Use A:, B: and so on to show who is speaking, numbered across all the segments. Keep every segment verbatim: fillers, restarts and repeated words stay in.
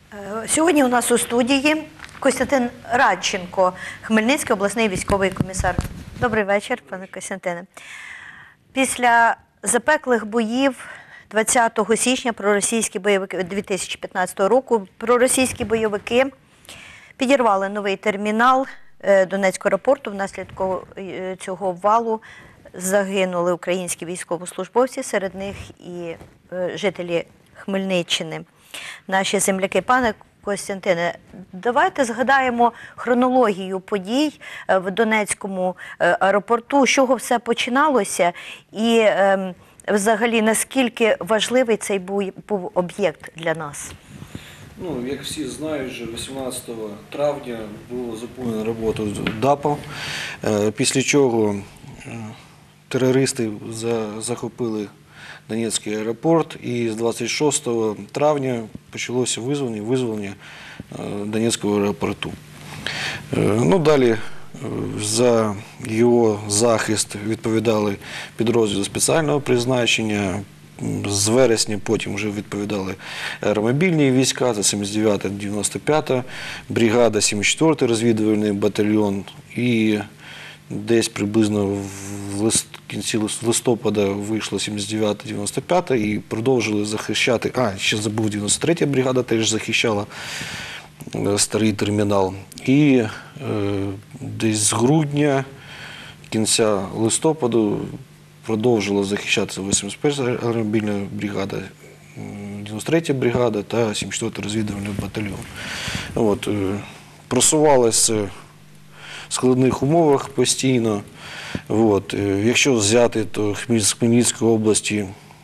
A: Сьогодні у нас у студії Костянтин Радченко, Хмельницький обласний військовий комісар. Добрий вечір, пане Костянтине. Після запеклих боїв двадцятого січня проросійські бойовики дві тисячі п'ятнадцятого року проросійські бойовики підірвали новий термінал Донецького аеропорту. Внаслідок цього валу загинули українські військовослужбовці, серед них і жителі Хмельниччини, наші земляки. Пане Костянтине, давайте згадаємо хронологію подій в Донецькому аеропорту, з чого все починалося і е, взагалі наскільки важливий цей був об'єкт для нас.
B: Ну, як всі знають, вже вісімнадцятого травня було зупинено роботу ДАПу, після чого терористи захопили Донецький аеропорт, і з двадцять шостого травня почалося визволення, визволення Донецького аеропорту. Ну, далі за його захист відповідали підрозділи спеціального призначення. З вересня потім вже відповідали аеромобільні війська, це сімдесят дев'ята дев'яносто п'ята бригада, сімдесят четвертий розвідувальний батальйон, і десь приблизно в кінці листопада вийшла сімдесят дев'ята дев'яносто п'ята і продовжили захищати, а, ще забув, дев'яносто третя бригада теж захищала старий термінал. І е, десь з грудня, кінця листопаду продовжила захищатися вісімдесят перша аеромобільна бригада, дев'яносто третя бригада та сімдесят четвертий розвідувальний батальйон. От, е, просувалися в складних умовах постійно. От, е, якщо взяти, то з Хмельницької області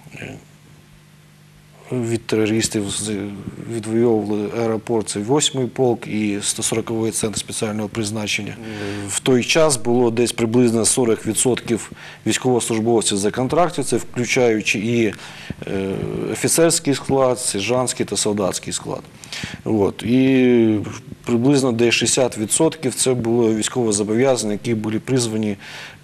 B: від терористів відвоювали аеропорт, це восьмий полк і сто сороковий центр спеціального призначення. В той час було десь приблизно сорок відсотків військовослужбовців за контрактів, це включаючи і офіцерський склад, сержантський та солдатський склад. От. І приблизно десь шістдесят відсотків це було військовозобов'язані, які були призвані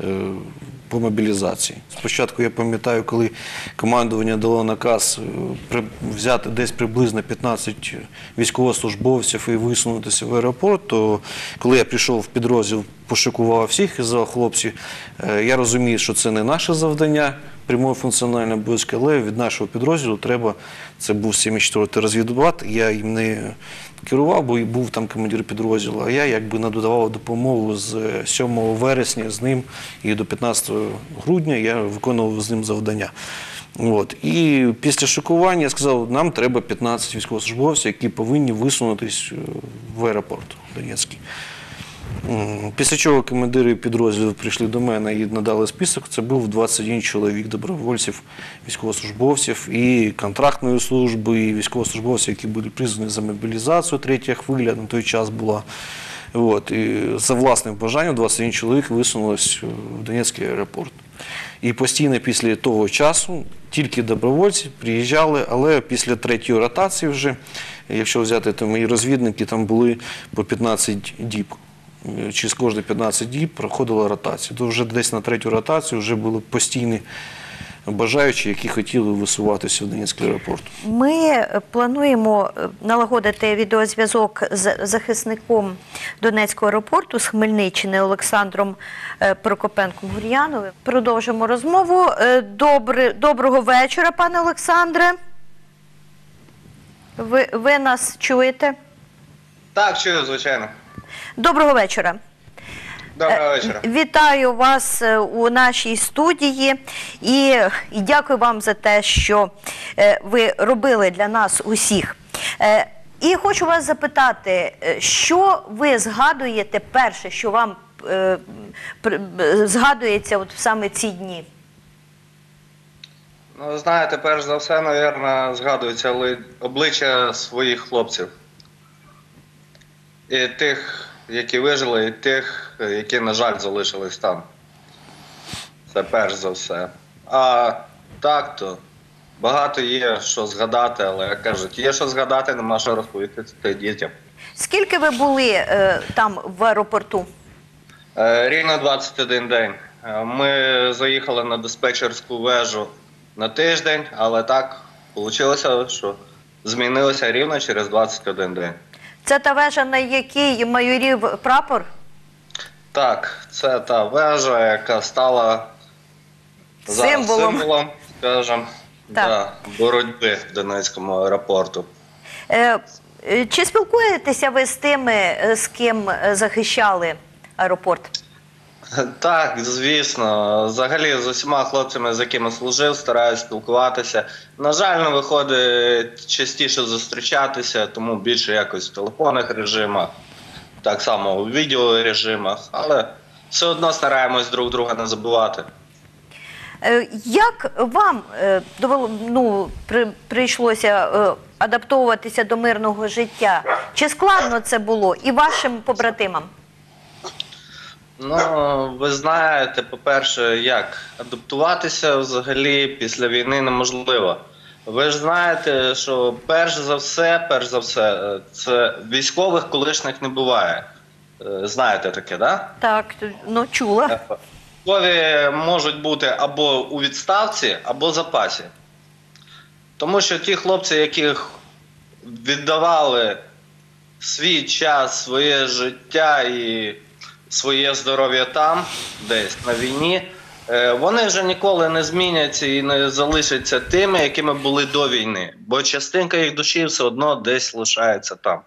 B: по мобілізації. Спочатку я пам'ятаю, коли командування дало наказ взяти десь приблизно п'ятнадцять військовослужбовців і висунутися в аеропорт, то коли я прийшов в підрозділ, пошукував всіх і сказав: хлопці, я розумію, що це не наше завдання, прямої функціональної обов'язки, але від нашого підрозділу треба, це був сімдесят четвертий розвідбат, я їм не керував, бо і був там командир підрозділу, а я якби надавав допомогу з сьомого вересня з ним і до п'ятнадцятого грудня я виконував з ним завдання. От. І після шокування я сказав, нам треба п'ятнадцять військовослужбовців, які повинні висунутися в аеропорт Донецький. Після чого командири підрозділів прийшли до мене і надали список. Це був двадцять один чоловік добровольців, військовослужбовців і контрактної служби, і військовослужбовців, які були призвані за мобілізацію, третя хвиля на той час була. От. І за власним бажанням двадцять один чоловік висунулось в Донецький аеропорт. І постійно після того часу тільки добровольці приїжджали, але після третьої ротації вже, якщо взяти, то мої розвідники там були по п'ятнадцять діб. Через кожні п'ятнадцять діб проходила ротація. То вже десь на третю ротацію вже були постійні бажаючі, які хотіли висуватися в Донецький аеропорт.
A: Ми плануємо налагодити відеозв'язок з захисником Донецького аеропорту з Хмельниччини Олександром Прокопенком-Гур'яновим. Продовжимо розмову. Добре, доброго вечора, пане Олександре. Ви, ви нас чуєте?
C: Так, чую, звичайно.
A: Доброго вечора.
C: Доброго вечора.
A: Вітаю вас у нашій студії і, і дякую вам за те, що ви робили для нас усіх. І хочу вас запитати, що ви згадуєте перше, що вам е, згадується от саме ці дні?
C: Ну, знаєте, перш за все, мабуть, згадується обличчя своїх хлопців. І тих, які вижили, і тих, які, на жаль, залишились там. Це перш за все. А так то багато є що згадати, але, як кажуть, є що згадати, нема що розповісти дітям.
A: Скільки ви були е, там в аеропорту?
C: Е, рівно двадцять один день. Ми заїхали на диспетчерську вежу на тиждень, але так вийшло, що змінилася рівно через двадцять один день.
A: Це та вежа, на якій майорів прапор?
C: Так, це та вежа, яка стала зараз
A: Символом.
C: символом, скажімо,
A: Так.
C: да, боротьби в Донецькому аеропорту.
A: Е, е, Чи спілкуєтеся ви з тими, е, з ким е, захищали аеропорт?
C: Так, звісно. Взагалі з усіма хлопцями, з якими служив, стараюсь спілкуватися. На жаль, не виходить частіше зустрічатися, тому більше якось в телефонних режимах, так само у відеорежимах, але все одно стараємось друг друга не забувати.
A: Е, Як вам е, довело, ну, при, прийшлося е, адаптовуватися до мирного життя? Чи складно це було і вашим побратимам?
C: Ну, ви знаєте, по-перше, як адаптуватися взагалі після війни неможливо. Ви ж знаєте, що перш за все, перш за все, це військових колишніх не буває. Е, Знаєте таке, да?
A: Так, ну чула.
C: Військові можуть бути або у відставці, або в запасі. Тому що ті хлопці, яких віддавали свій час, своє життя і своє здоров'я там, десь на війні, е, вони вже ніколи не зміняться і не залишаться тими, якими були до війни. Бо частинка їх душі все одно десь лишається там.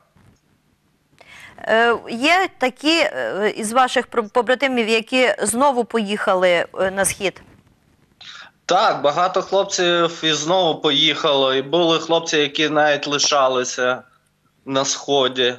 A: Е, Є такі е, із ваших про- побратимів, які знову поїхали е, на схід?
C: Так, багато хлопців і знову поїхало, і були хлопці, які навіть лишалися на Сході.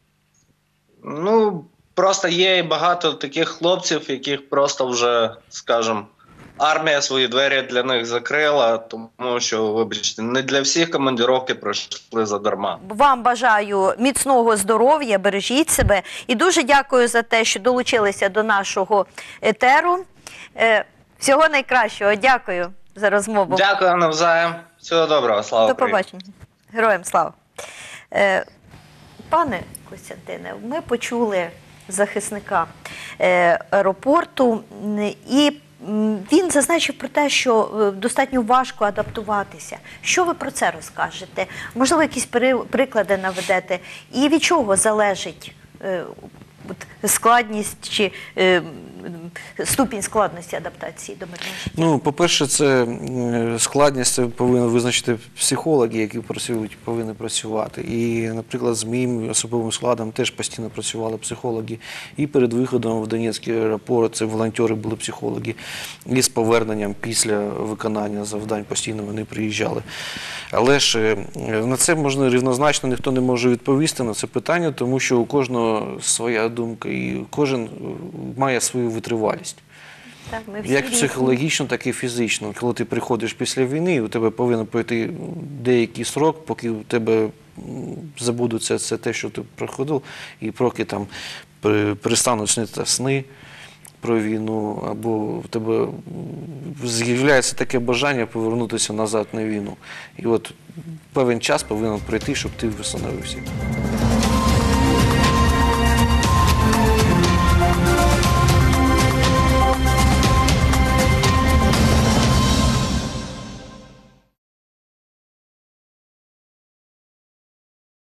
C: Ну, просто є і багато таких хлопців, яких просто вже, скажімо, армія свої двері для них закрила, тому що, вибачте, не для всіх командировки пройшли задарма.
A: Вам бажаю міцного здоров'я, бережіть себе. І дуже дякую за те, що долучилися до нашого етеру. Е, Всього найкращого. Дякую за розмову.
C: Дякую навзаєм. Всього доброго. Слава
A: До
C: Україні.
A: побачення. Героям слава. Е, Пане Костянтине, ми почули захисника е, аеропорту, м, і м, він зазначив про те, що е, достатньо важко адаптуватися. Що ви про це розкажете? Можливо, якісь при- приклади наведете? І від чого залежить е, от складність чи е, м, ступінь складності адаптації до мирного життя?
B: Ну, по-перше, це е, складність це повинні визначити психологи, які працюють, повинні працювати. І, наприклад, з моїм особовим складом теж постійно працювали психологи. І перед виходом в Донецький аеропорт це волонтери були психологи. І з поверненням після виконання завдань постійно вони приїжджали. Але ж е, на це можна рівнозначно ніхто не може відповісти на це питання, тому що у кожного своя думка і кожен е, має свою витривалість.
A: Так, ми всі
B: Як
A: різні.
B: психологічно, так і фізично. Коли ти приходиш після війни, у тебе повинен пройти деякий срок, поки у тебе м, забудуться це те, що ти проходив, і поки там при- перестануть снити сни про війну, або в тебе м, з'являється таке бажання повернутися назад на війну. І от певний час повинен пройти, щоб ти встановився.